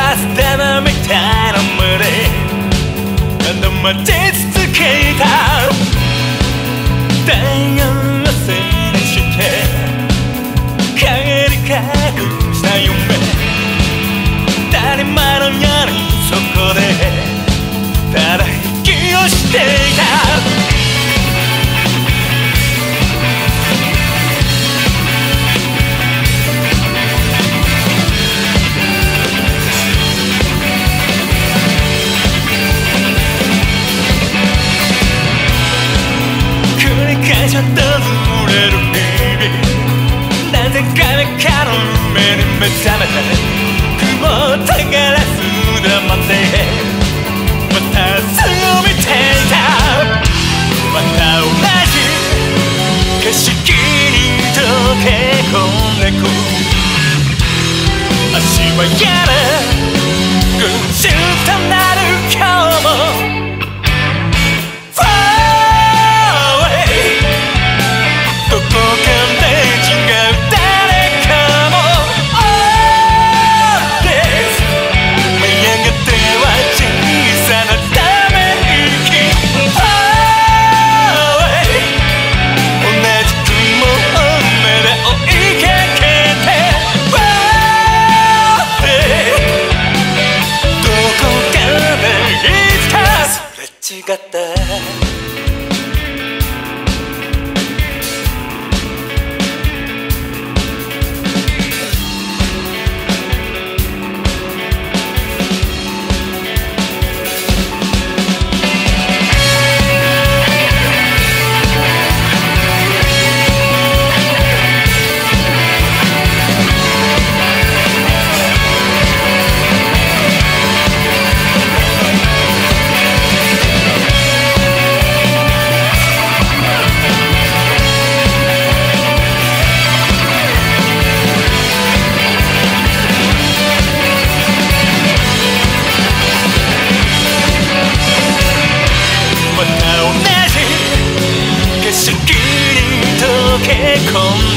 ス玉みたいな胸何度待ち続けた太陽のせいにして陰に隠した夢当たり前のようにそこでただ息をしていたちょっとずれる日々なぜか目から夢に目覚めて雲をたがらすだまでまたすぐ見ていたまた同じ景色に溶け込んでく足はやる群衆となる今日も違った景色に溶け込ん